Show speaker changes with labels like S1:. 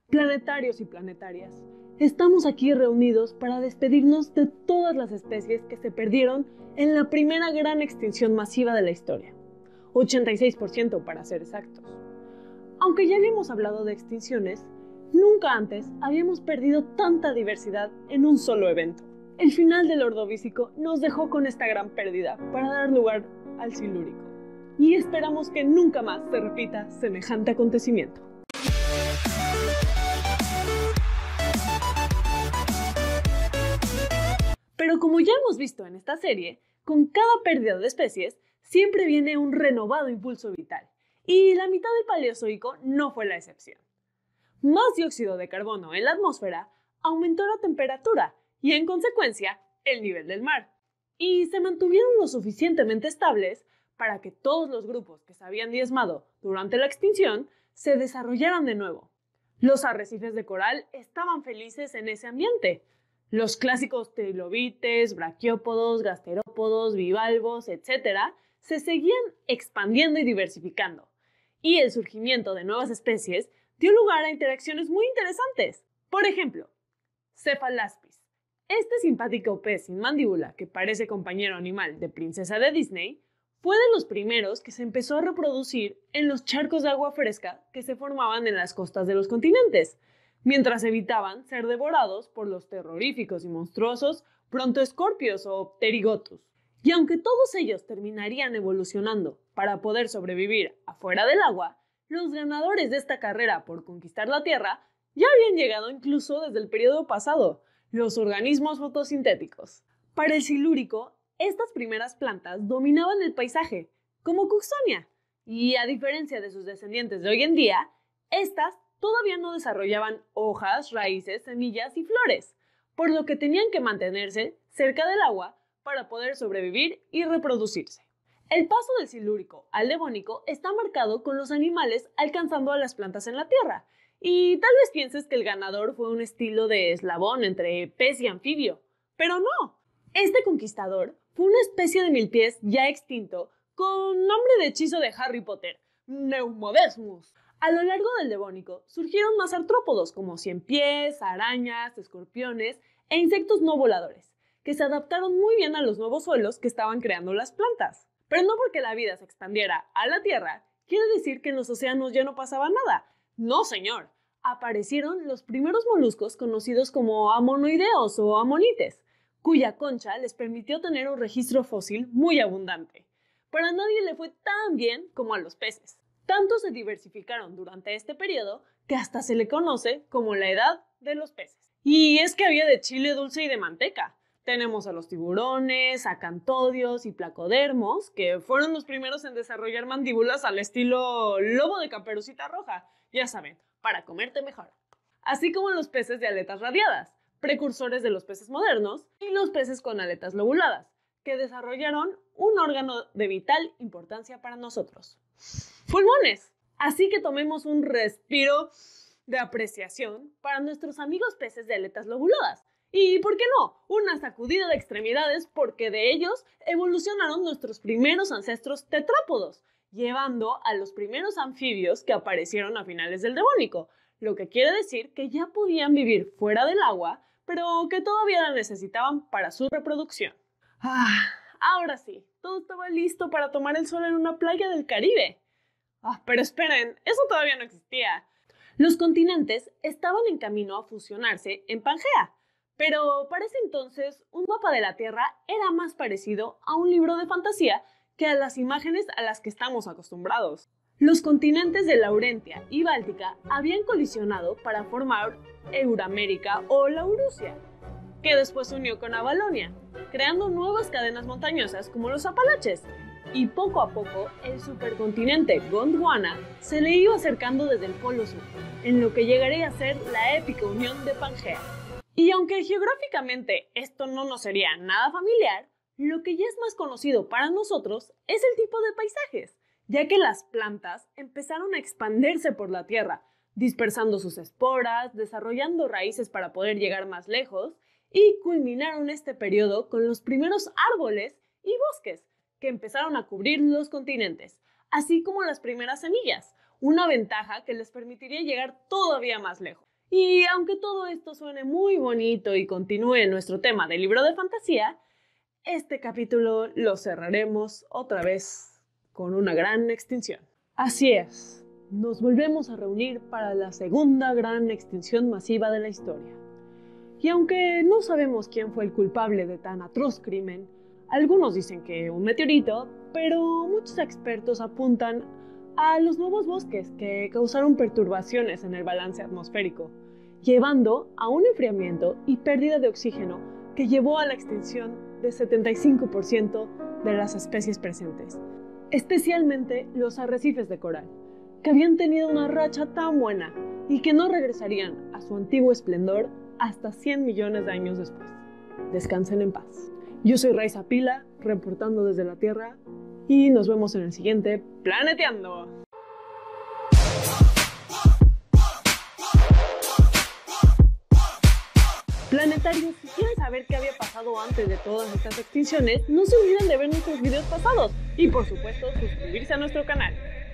S1: Planetarios y planetarias, estamos aquí reunidos para despedirnos de todas las especies que se perdieron en la primera gran extinción masiva de la historia, 86% para ser exactos. Aunque ya habíamos hablado de extinciones, nunca antes habíamos perdido tanta diversidad en un solo evento. El final del Ordovícico nos dejó con esta gran pérdida para dar lugar al Silúrico, y esperamos que nunca más se repita semejante acontecimiento. Pero como ya hemos visto en esta serie, con cada pérdida de especies siempre viene un renovado impulso vital, y la mitad del Paleozoico no fue la excepción. Más dióxido de carbono en la atmósfera aumentó la temperatura y, en consecuencia, el nivel del mar, y se mantuvieron lo suficientemente estables para que todos los grupos que se habían diezmado durante la extinción se desarrollaran de nuevo. Los arrecifes de coral estaban felices en ese ambiente. Los clásicos trilobites, braquiópodos, gasterópodos, bivalvos, etc., se seguían expandiendo y diversificando, y el surgimiento de nuevas especies dio lugar a interacciones muy interesantes. Por ejemplo, Cephalaspis, este simpático pez sin mandíbula que parece compañero animal de Princesa de Disney, fue de los primeros que se empezó a reproducir en los charcos de agua fresca que se formaban en las costas de los continentes, mientras evitaban ser devorados por los terroríficos y monstruosos Brontoescorpios o Pterigotus. Y aunque todos ellos terminarían evolucionando para poder sobrevivir afuera del agua, los ganadores de esta carrera por conquistar la Tierra ya habían llegado incluso desde el periodo pasado, los organismos fotosintéticos. Para el Silúrico, estas primeras plantas dominaban el paisaje, como Cooksonia, y a diferencia de sus descendientes de hoy en día, estas todavía no desarrollaban hojas, raíces, semillas y flores, por lo que tenían que mantenerse cerca del agua para poder sobrevivir y reproducirse. El paso del Silúrico al Devónico está marcado con los animales alcanzando a las plantas en la tierra, y tal vez pienses que el ganador fue un estilo de eslabón entre pez y anfibio, pero no. Este conquistador fue una especie de milpiés ya extinto con nombre de hechizo de Harry Potter, Neumodesmus. A lo largo del Devónico surgieron más artrópodos como ciempiés, arañas, escorpiones e insectos no voladores, que se adaptaron muy bien a los nuevos suelos que estaban creando las plantas. Pero no porque la vida se expandiera a la Tierra, quiere decir que en los océanos ya no pasaba nada. No, señor. Aparecieron los primeros moluscos conocidos como amonoideos o amonites, cuya concha les permitió tener un registro fósil muy abundante. Pero a nadie le fue tan bien como a los peces. Tanto se diversificaron durante este periodo que hasta se le conoce como la edad de los peces. Y es que había de chile dulce y de manteca. Tenemos a los tiburones, acantodios y placodermos, que fueron los primeros en desarrollar mandíbulas al estilo lobo de Caperucita Roja, ya saben, para comerte mejor. Así como los peces de aletas radiadas, precursores de los peces modernos, y los peces con aletas lobuladas, que desarrollaron un órgano de vital importancia para nosotros. ¡Pulmones! Así que tomemos un respiro de apreciación para nuestros amigos peces de aletas lobuladas. Y, ¿por qué no?, una sacudida de extremidades porque de ellos evolucionaron nuestros primeros ancestros tetrápodos, llevando a los primeros anfibios que aparecieron a finales del Devónico, lo que quiere decir que ya podían vivir fuera del agua, pero que todavía la necesitaban para su reproducción. Ahora sí, todo estaba listo para tomar el sol en una playa del Caribe. Pero esperen, eso todavía no existía. Los continentes estaban en camino a fusionarse en Pangea, pero para ese entonces un mapa de la Tierra era más parecido a un libro de fantasía que a las imágenes a las que estamos acostumbrados. Los continentes de Laurentia y Báltica habían colisionado para formar Euramérica o Laurasia, que después se unió con Avalonia, creando nuevas cadenas montañosas como los Apalaches, y poco a poco el supercontinente Gondwana se le iba acercando desde el Polo Sur, en lo que llegaría a ser la épica unión de Pangea. Y aunque geográficamente esto no nos sería nada familiar, lo que ya es más conocido para nosotros es el tipo de paisajes, ya que las plantas empezaron a expandirse por la tierra, dispersando sus esporas, desarrollando raíces para poder llegar más lejos, y culminaron este periodo con los primeros árboles y bosques que empezaron a cubrir los continentes, así como las primeras semillas, una ventaja que les permitiría llegar todavía más lejos. Y aunque todo esto suene muy bonito y continúe nuestro tema del libro de fantasía, este capítulo lo cerraremos otra vez con una gran extinción. Así es, nos volvemos a reunir para la segunda gran extinción masiva de la historia. Y aunque no sabemos quién fue el culpable de tan atroz crimen, algunos dicen que un meteorito, pero muchos expertos apuntan a los nuevos bosques que causaron perturbaciones en el balance atmosférico, llevando a un enfriamiento y pérdida de oxígeno que llevó a la extinción de 75% de las especies presentes, especialmente los arrecifes de coral, que habían tenido una racha tan buena y que no regresarían a su antiguo esplendor hasta 100 millones de años después. Descansen en paz. Yo soy Raiza Pila, reportando desde la Tierra, y nos vemos en el siguiente Planeteando. Planetarios, si quieren saber qué había pasado antes de todas estas extinciones, no se olviden de ver nuestros videos pasados y por supuesto suscribirse a nuestro canal.